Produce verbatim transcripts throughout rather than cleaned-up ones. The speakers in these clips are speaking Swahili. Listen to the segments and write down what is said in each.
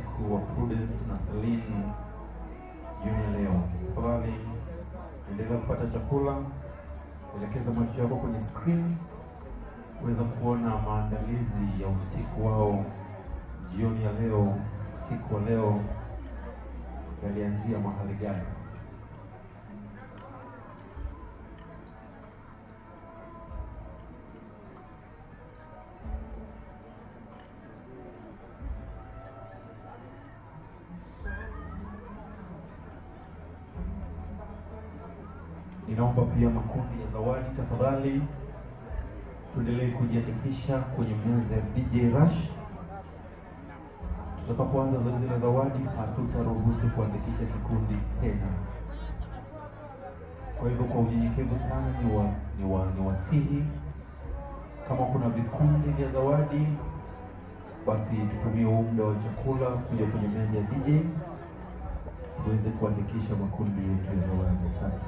usiku wa Prudence na Celine jioni leo. Tafadhali endelea kupata chakula, elekeza macho yako kwenye screen kuweza kuona maandalizi ya usiku wao jioni ya leo. Usiku wa leo yalianzia mahali gani? Ninaomba pia makundi ya zawadi tafadhali tuendelee kujiandikisha kwenye meza ya D J Rush. Tutakapoanza zoezi la zawadi hatutaruhusu kuandikisha kikundi tena. Kwa hivyo kwa unyenyekevu sana ni wa ni wa ni wasihi, kama kuna vikundi vya zawadi basi tutumie muda wa chakula kuja kwenye meza ya D J tuweze kuandikisha makundi yetu ya zawadi. Asante.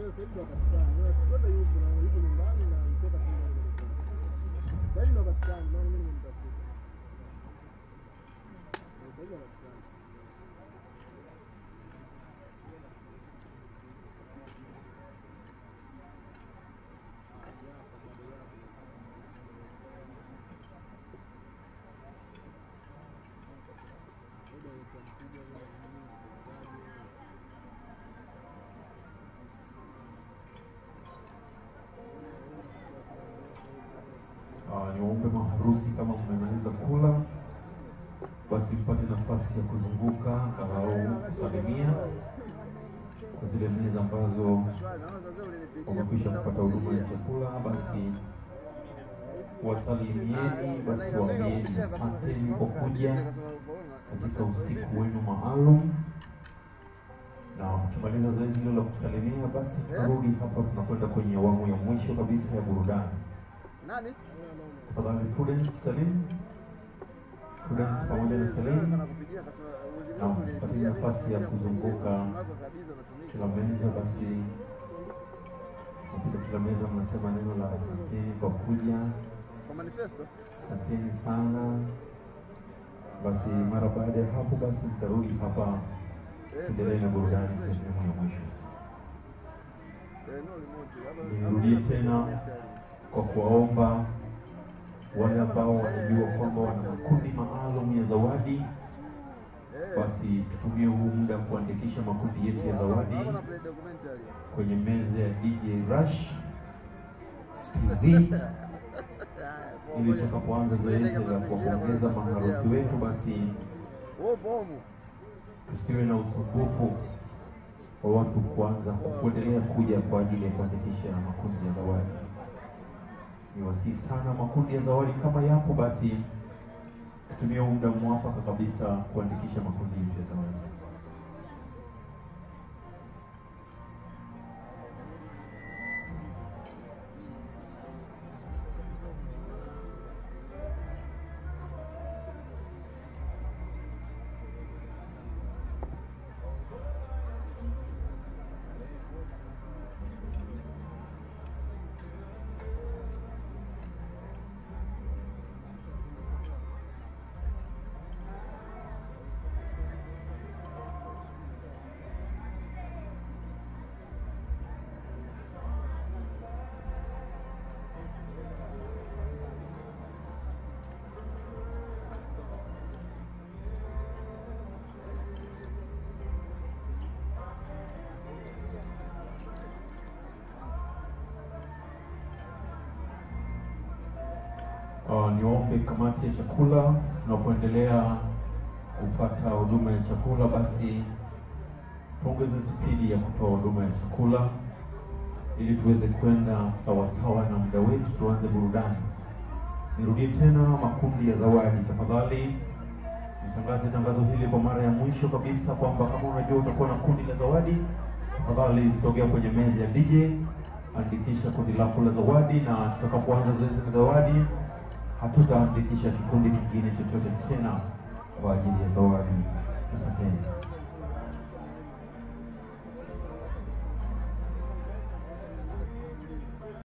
Uh, niwaombe maharusi kama mmemaliza kula basi mpate nafasi ya kuzunguka angalau kusalimia kwa zile meza ambazo wamekwisha kupata huduma ya chakula. Basi wasalimieni, basi waambieni asanteni kwa kuja katika usiku wenu maalum, na mkimaliza zoezi hilo la kusalimia basi tunarudi hapa, tunakwenda kwenye awamu ya mwisho kabisa ya burudani. Nani? Tafadhali Prudence Salim, Prudence pamoja na Salim, na mpate nafasi ya kuzunguka kila meza. Basi mpita kila meza mnasema neno la asanteni kwa kuja, Kwa manifesto? asanteni sana. Basi mara baada ya hapo basi mtarudi hapa endelee na burudani sehemu ya mwisho. Nirudie tena kwa kuwaomba wale ambao wanajua kwamba wana makundi maalum ya zawadi, basi tutumie huu muda kuandikisha makundi yetu ya zawadi kwenye meza ya D J Rush T Z, ili tutakapoanza zoezi la kuwapongeza maharusi wetu basi tusiwe na usumbufu wa watu kuanza kuendelea kuja kwa ajili ya kuandikisha makundi ya zawadi. Ni wasihi sana makundi ya zawadi kama yapo basi tutumie muda mwafaka kabisa kuandikisha makundi yetu ya zawadi. Uh, niombe kamati ya chakula tunapoendelea kupata huduma ya chakula basi tuongeze spidi ya kutoa huduma ya chakula ili tuweze kwenda sawa sawa na muda wetu, tuanze burudani. Nirudie tena makundi ya zawadi, tafadhali nitangaze tangazo hili kwa mara ya mwisho kabisa kwamba kama unajua utakuwa na kundi la zawadi, tafadhali sogea kwenye meza ya D J, andikisha kundi lako la zawadi, na tutakapoanza zoezi la zawadi hatutaandikisha kikundi kingine chochote tena kwa ajili ya zawadi. Asanteni.